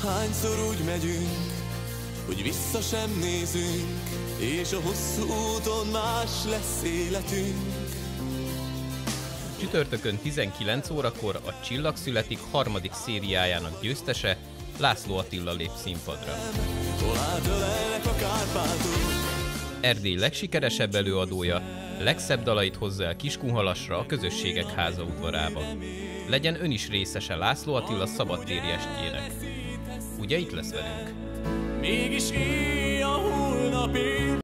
Hányszor úgy megyünk, hogy vissza sem nézünk, és a hosszú úton más lesz életünk. Csütörtökön 19 órakor a Csillag születik harmadik szériájának győztese, László Attila lép színpadra. Erdély legsikeresebb előadója legszebb dalait hozza el Kiskunhalasra, a Közösségek Háza udvarába. Legyen ön is részese László Attila szabadtéri estjének. Ugye itt lesz velünk? Mégis éj a holnapért.